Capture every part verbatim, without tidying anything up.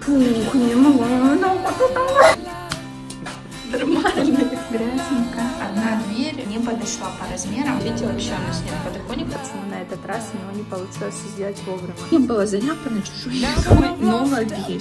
Фух, не могу. Нормально. Грязненько. Одна дверь не подошла по размерам. Видите, вообще у нас нет подоконника. Почему на этот раз у него не получилось сделать вовремя? Не было заляпано чужой едой. Новая вещь.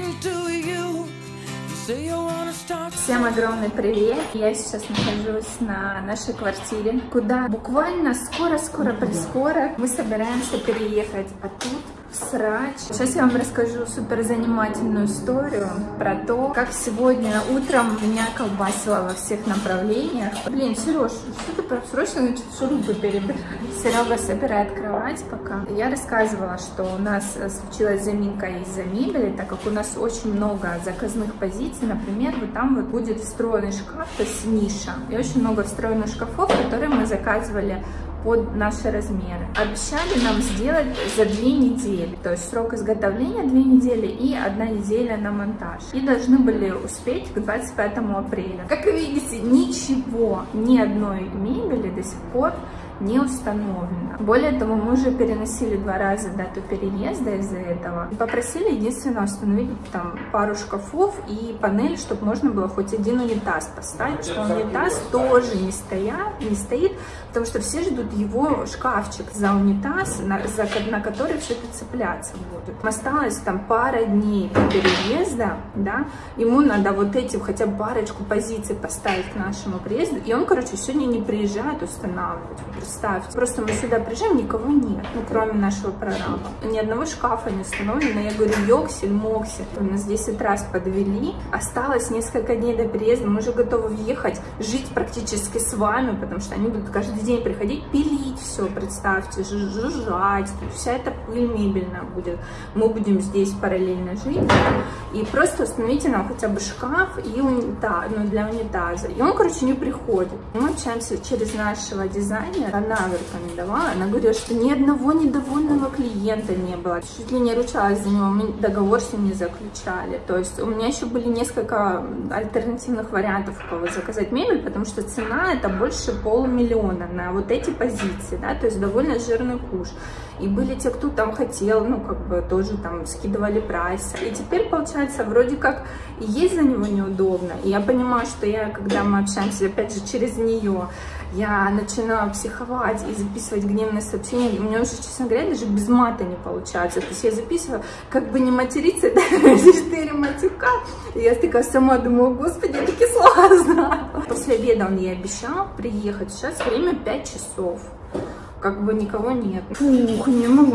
Всем огромный привет! Я сейчас нахожусь на нашей квартире, куда буквально скоро-скоро-прискоро мы собираемся переехать. А тут срач. Сейчас я вам расскажу супер занимательную историю про то, как сегодня утром меня колбасило во всех направлениях. Блин, Сереж, что ты прям срочно значит, шурупы перебирать? Серега собирает кровать пока. Я рассказывала, что у нас случилась заминка из-за мебели, так как у нас очень много заказных позиций. Например, вот там вот будет встроенный шкаф, то есть ниша. И очень много встроенных шкафов, которые мы заказывали под наши размеры. Обещали нам сделать за две недели. То есть срок изготовления две недели и одна неделя на монтаж. И должны были успеть к двадцать пятому апреля. Как вы видите, ничего, ни одной мебели до сих пор не установлено. Более того, мы уже переносили два раза дату переезда из-за этого. И попросили единственно установить там пару шкафов и панель, чтобы можно было хоть один унитаз поставить, что унитаз тоже не, стоят, не стоит, потому что все ждут его шкафчик за унитаз, на, за, на который все это цепляться будут. Осталось там пара дней до переезда, да, ему надо вот эти хотя бы парочку позиций поставить к нашему приезду, и он, короче, сегодня не приезжает устанавливать. Представьте, просто мы сюда приезжаем, никого нет, ну, кроме нашего прораба. Ни одного шкафа не установлено. Я говорю, ёксель, моксель. Нас десять раз подвели. Осталось несколько дней до переезда. Мы уже готовы въехать, жить практически с вами, потому что они будут каждый день приходить, пилить все, представьте, жужжать. Вся эта пыль мебельная будет. Мы будем здесь параллельно жить. И просто установите нам хотя бы шкаф и унитаз, ну, для унитаза. И он, короче, не приходит. Мы общаемся через нашего дизайнера. Она рекомендовала, она говорила, что ни одного недовольного клиента не было. Чуть ли не ручалась за него, мы договор с ним не заключали. То есть у меня еще были несколько альтернативных вариантов, у кого заказать мебель, потому что цена это больше полумиллиона на вот эти позиции, да, то есть довольно жирный куш. И были те, кто там хотел, ну, как бы тоже там скидывали прайс. И теперь, получается, вроде как и есть за него неудобно. И я понимаю, что я, когда мы общаемся, опять же, через нее, я начинаю психовать и записывать гневные сообщения. И у меня уже, честно говоря, даже без мата не получается. То есть я записываю, как бы не материться, да, четыре матюка. И я такая сама думаю, господи, я такие слова знаю. После обеда он ей обещал приехать. Сейчас время пять часов. Как бы никого нет. Фух, не могу.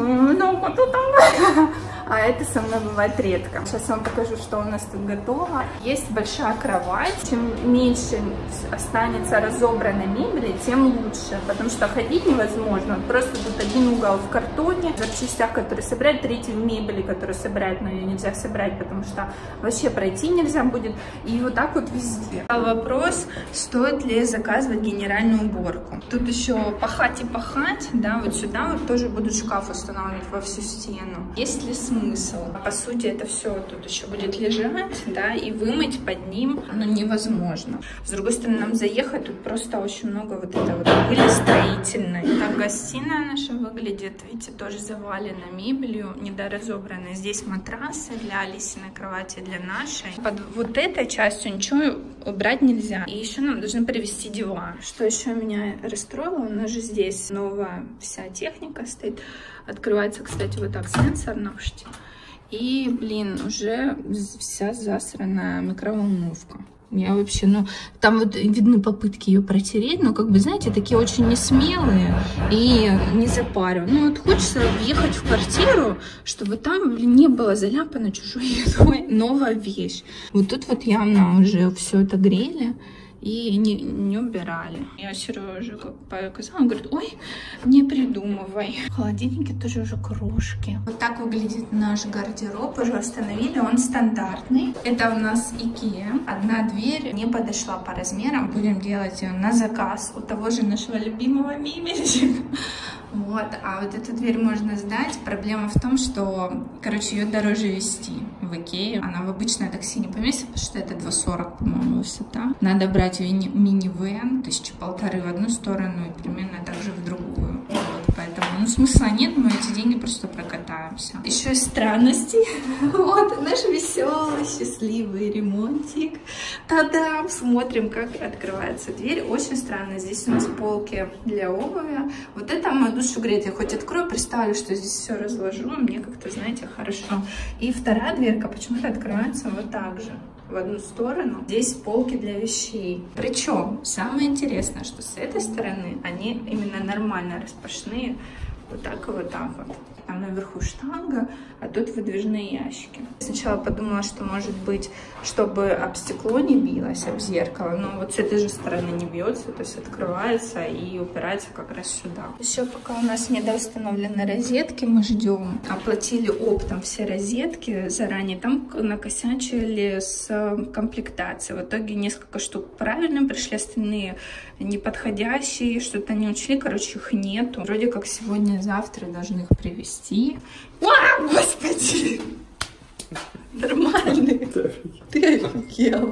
А это со мной бывает редко. Сейчас я вам покажу, что у нас тут готово. Есть большая кровать. Чем меньше останется разобранной мебели, тем лучше. Потому что ходить невозможно. Просто тут один угол в картоне, в запчастях, которые собирают, третий в мебели, которую собирают, но ее нельзя собирать, потому что вообще пройти нельзя будет. И вот так вот везде. Вопрос, стоит ли заказывать генеральную уборку. Тут еще пахать и пахать, да, вот сюда вот тоже будут шкаф устанавливать во всю стену. Есть ли смысл? По сути, это все тут еще будет лежать, да, и вымыть под ним, ну, невозможно. С другой стороны, нам заехать, тут просто очень много вот этого вот пыли строительной. Так гостиная наша выглядит, видите, тоже завалена мебелью, недоразобранная. Здесь матрасы для Алисиной кровати, для нашей. Под вот этой частью ничего убрать нельзя. И еще нам должны привезти диван. Что еще меня расстроило, у нас же здесь новая вся техника стоит. Открывается, кстати, вот так сенсорно. И, блин, уже вся засранная микроволновка. Я вообще, ну, там вот видны попытки ее протереть, но, как бы, знаете, такие очень несмелые и не запаривают. Ну, вот хочется въехать в квартиру, чтобы там, блин, не было заляпано чужой едой. Новая вещь. Вот тут вот явно уже все это грели и не, не убирали. Я Сереже как показала, он говорит, ой, не придумывай. В холодильнике тоже уже крошки. Вот так выглядит наш гардероб. Уже установили, он стандартный. Это у нас Икеа. Одна дверь не подошла по размерам. Будем делать ее на заказ у того же нашего любимого мебельщика. Вот, а вот эту дверь можно сдать. Проблема в том, что, короче, ее дороже везти в Икею. Она в обычное такси не поместится, потому что это два сорок, по-моему, высота. Надо брать минивэн, тысячи полторы в одну сторону и примерно также в другую. Вот, поэтому, ну, ну смысла нет, мы эти деньги просто прокатаемся. Еще из странностей. Вот наш веселый, счастливый ремонтик. Та-дам! Смотрим, как открывается дверь. Очень странно. Здесь у нас полки для обуви. Вот это мою душу греет. Я хоть открою, представлю, что здесь все разложу. Мне как-то, знаете, хорошо. И вторая дверка почему-то открывается вот так же. В одну сторону. Здесь полки для вещей. Причем самое интересное, что с этой стороны они именно нормально распашные. Вот так и вот так вот. Там наверху штанга, а тут выдвижные ящики. Сначала подумала, что может быть, чтобы об стекло не билось, об зеркало. Но вот с этой же стороны не бьется, то есть открывается и упирается как раз сюда. Еще пока у нас недоустановлены розетки, мы ждем. Оплатили оптом все розетки заранее. Там накосячили с комплектацией. В итоге несколько штук правильно пришли, остальные неподходящие, что-то не учли. Короче, их нету. Вроде как сегодня-завтра должны их привезти. А, господи! Нормальный. Ты офигел.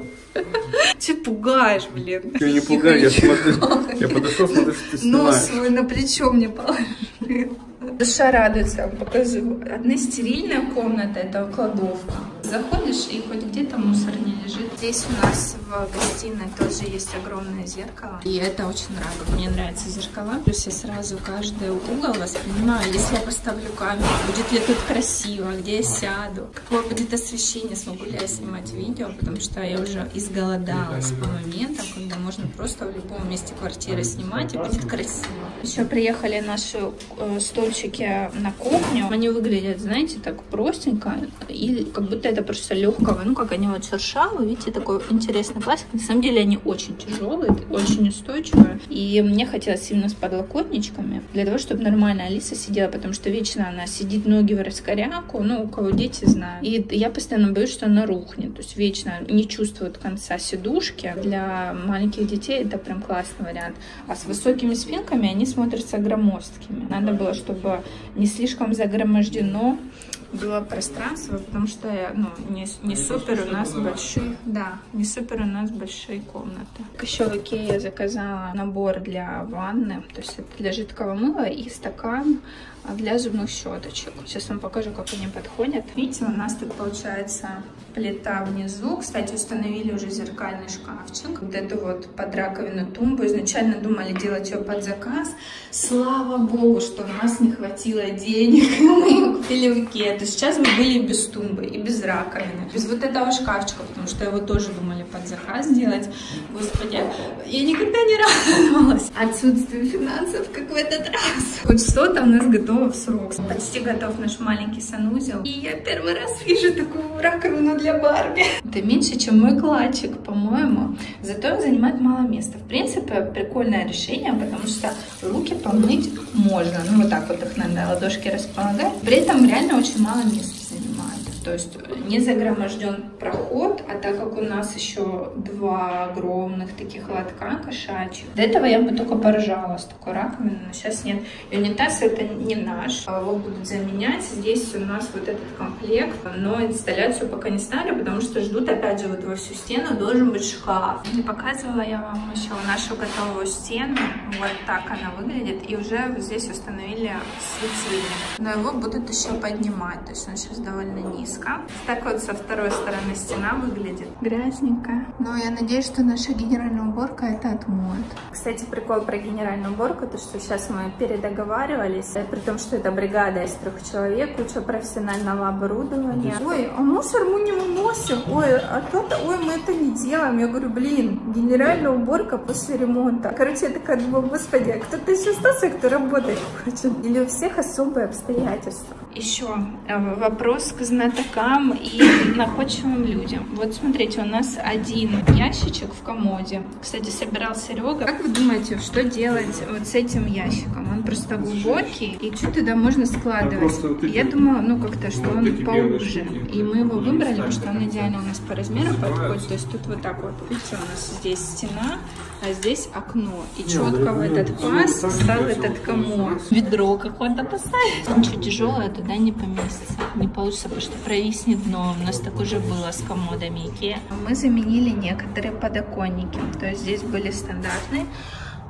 Че пугаешь, блин? Я не пугаю, я смотрю. Я подошел, смотрю, что ты снимаешь. Нос свой на плечо мне положил. Душа радуется, я вам покажу. Одна стерильная комната, это кладовка. Заходишь, и хоть где-то мусор не лежит. Здесь у нас в гостиной тоже есть огромное зеркало. И это очень радует. Мне нравятся зеркала. Плюс я сразу каждый угол воспринимаю. Если я поставлю камеру, будет ли тут красиво, где я сяду, какое будет освещение, смогу ли я снимать видео, потому что я уже изголодалась по моментам, когда можно просто в любом месте квартиры снимать, и будет красиво. Еще приехали наши э, стульчики на кухню. Они выглядят, знаете, так простенько, и как будто это просто легкого, ну как они вот шершавые, видите, такой интересный пластик. На самом деле они очень тяжелые, очень устойчивые. И мне хотелось именно с подлокотничками, для того, чтобы нормально Алиса сидела, потому что вечно она сидит, ноги в раскоряку, ну у кого дети знают. И я постоянно боюсь, что она рухнет, то есть вечно не чувствует конца сидушки. Для маленьких детей это прям классный вариант. А с высокими спинками они смотрятся громоздкими. Надо было, чтобы не слишком загромождено было пространство, потому что ну, не, не супер у нас большие, да, не супер у нас большие комнаты. Еще в Икее я заказала набор для ванны, то есть это для жидкого мыла и стакан для зубных щеточек. Сейчас вам покажу, как они подходят. Видите, у нас тут получается плита внизу. Кстати, установили уже зеркальный шкафчик. Вот эту вот под раковину тумбу. Изначально думали делать ее под заказ. Слава богу, что у нас не хватило денег. Мы ее купили в Икее. То есть сейчас мы были без тумбы и без раковины. Без вот этого шкафчика, потому что его тоже думали под заказ делать. Господи, я никогда не радовалась отсутствию финансов, как в этот раз. Хоть что-то у нас готово в срок. Почти готов наш маленький санузел. И я первый раз вижу такую раковину для Барби. Это меньше, чем мой кладчик, по-моему. Зато занимает мало места. В принципе, прикольное решение, потому что руки помыть можно. Ну, вот так вот их надо ладошки располагать. При этом реально очень мало места занимает. То есть не загроможден проход, а так как у нас еще два огромных таких лотка кошачьих. До этого я бы только поржала с такой раковиной, но сейчас нет. И унитаз это не наш, его будут заменять. Здесь у нас вот этот комплект, но инсталляцию пока не ставлю, потому что ждут опять же вот во всю стену должен быть шкаф. Не показывала я вам еще нашу готовую стену. Вот так она выглядит. И уже вот здесь установили светильник. Но его будут еще поднимать, то есть он сейчас довольно низкий. Так вот со второй стороны стена выглядит грязненько. Но я надеюсь, что наша генеральная уборка это отмоет. Кстати, прикол про генеральную уборку, то что сейчас мы передоговаривались, при том, что это бригада из трех человек, куча профессионального оборудования. Ой, а мусор мы не выносим. Ой, а то-то, ой, мы это не делаем. Я говорю, блин, генеральная уборка после ремонта. Короче, я такая думаю, господи, а кто-то еще остался, кто работать хочет? Или у всех особые обстоятельства? Еще вопрос к знатокам и находчивым людям. Вот смотрите, у нас один ящичек в комоде. Кстати, собирал Серега. Как вы думаете, что делать вот с этим ящиком? Он просто глубокий, и что туда можно складывать? А вот я думала, ну как-то, что вот он поуже. И мы его выбрали, потому что он идеально у нас по размеру подходит. То есть тут вот так вот, видите, у нас здесь стена, а здесь окно. И четко в этот паз стал этот комод. Ведро какое-то поставить. Ничего тяжелое туда не поместится. Не получится, потому что провиснет дно. У нас такое же было с комодами Икеа. Мы заменили некоторые подоконники. То есть здесь были стандартные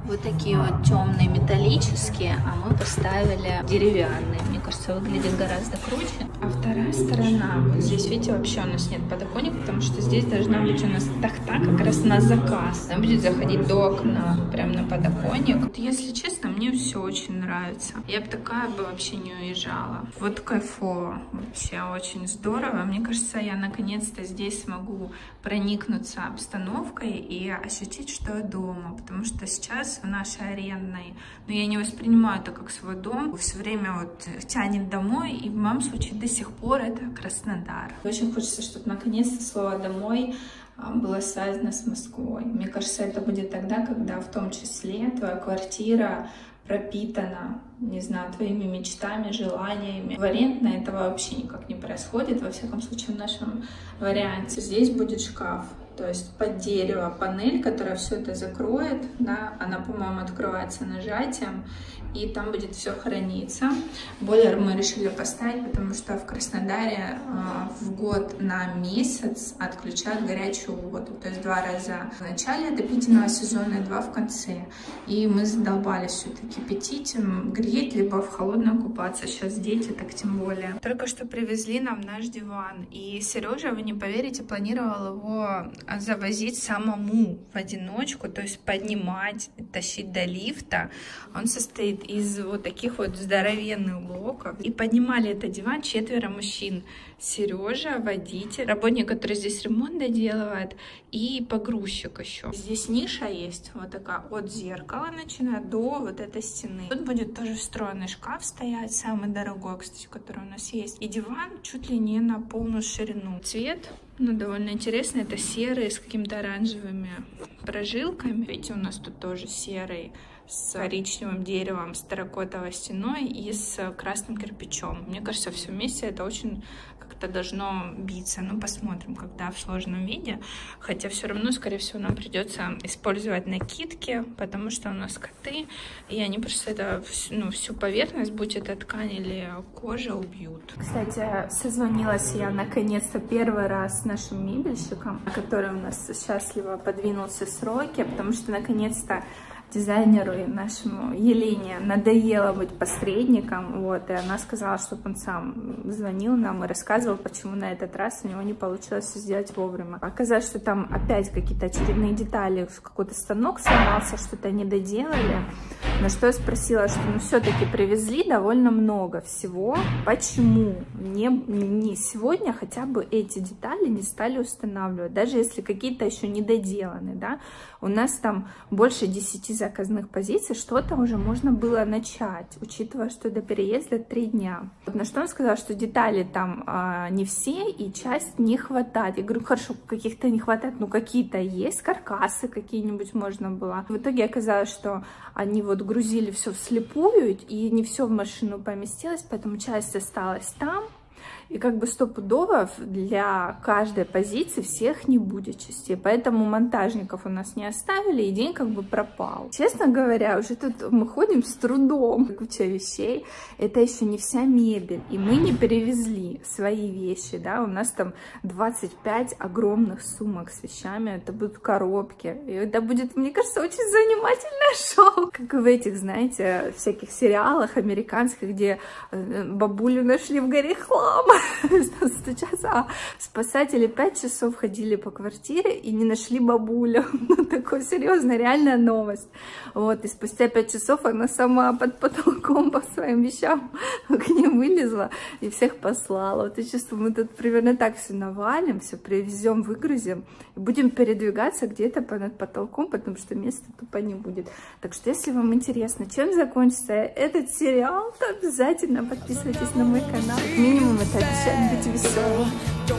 вот такие вот темные металлические, а мы поставили деревянные. Мне кажется, выглядит гораздо круче. А вторая сторона, вот здесь, видите, вообще у нас нет подоконника, потому что здесь должна быть у нас тахта как раз на заказ. Она будет заходить до окна, прям на подоконник. Вот, если честно, мне все очень нравится. Я бы такая бы вообще не уезжала. Вот кайфово, вообще очень здорово. Мне кажется, я наконец-то здесь смогу проникнуться обстановкой и ощутить, что я дома, потому что сейчас в нашей арендной, но я не воспринимаю это как свой дом, все время вот тянет домой, и в моем случае до сих пор это Краснодар. Очень хочется, чтобы наконец-то слово «домой» было связано с Москвой. Мне кажется, это будет тогда, когда в том числе твоя квартира пропитана, не знаю, твоими мечтами, желаниями. В арендной этого вообще никак не происходит, во всяком случае в нашем варианте. Здесь будет шкаф, то есть под дерево панель, которая все это закроет, да, она, по-моему, открывается нажатием, и там будет все храниться. Бойлер мы решили поставить, потому что в Краснодаре э, в год на месяц отключают горячую воду, то есть два раза в начале отопительного сезона и два в конце. И мы задолбались все-таки кипятить, греть, либо в холодную купаться. Сейчас дети, так тем более. Только что привезли нам наш диван, и Сережа, вы не поверите, планировал его завозить самому в одиночку, то есть поднимать, тащить до лифта. Он состоит из вот таких вот здоровенных блоков. И поднимали этот диван четверо мужчин. Сережа, водитель, работник, который здесь ремонт доделывает, и погрузчик еще. Здесь ниша есть, вот такая, от зеркала начиная до вот этой стены. Тут будет тоже встроенный шкаф стоять, самый дорогой, кстати, который у нас есть. И диван чуть ли не на полную ширину. Цвет, ну, довольно интересный, это серый с какими-то оранжевыми прожилками. Видите, у нас тут тоже серый с коричневым деревом, с терракотовой стеной и с красным кирпичом. Мне кажется, все вместе это очень как-то должно биться. Ну, посмотрим, когда в сложном виде. Хотя все равно, скорее всего, нам придется использовать накидки, потому что у нас коты, и они просто это, ну, всю поверхность, будь это ткань или кожа, убьют. Кстати, созвонилась я наконец-то первый раз с нашим мебельщиком, который у нас счастливо подвинулся сроки, потому что наконец-то дизайнеру и нашему Елене надоело быть посредником, вот, и она сказала, чтобы он сам звонил нам и рассказывал, почему на этот раз у него не получилось сделать вовремя. Оказалось, что там опять какие-то очередные детали, какой-то станок сломался, что-то не доделали, на что я спросила, что ну все-таки привезли довольно много всего, почему не, не сегодня хотя бы эти детали не стали устанавливать, даже если какие-то еще не доделаны, да, у нас там больше десяти заказных позиций, что-то уже можно было начать, учитывая, что до переезда три дня. Вот на что он сказал, что детали там а, не все, и часть не хватает. Я говорю, хорошо, каких-то не хватает, ну какие-то есть, каркасы какие-нибудь можно было. В итоге оказалось, что они вот грузили все вслепую, и не все в машину поместилось, поэтому часть осталась там. И как бы стопудово для каждой позиции всех не будет частей. Поэтому монтажников у нас не оставили, и день как бы пропал. Честно говоря, уже тут мы ходим с трудом. Куча вещей. Это еще не вся мебель. И мы не перевезли свои вещи. Да? У нас там двадцать пять огромных сумок с вещами. Это будут коробки. И это будет, мне кажется, очень занимательное шоу. Как в этих, знаете, всяких сериалах американских, где бабулю нашли в горе хлама. Стучаться, а спасатели пять часов ходили по квартире и не нашли бабулю. Ну, такой серьезная, реальная новость. Вот, и спустя пять часов она сама под потолком по своим вещам к ним вылезла и всех послала. Вот, и чувствую, мы тут примерно так все навалим, все привезем, выгрузим и будем передвигаться где-то над потолком, потому что места тупо не будет. Так что, если вам интересно, чем закончится этот сериал, то обязательно подписывайтесь на мой канал. Как минимум, это обещает быть веселым.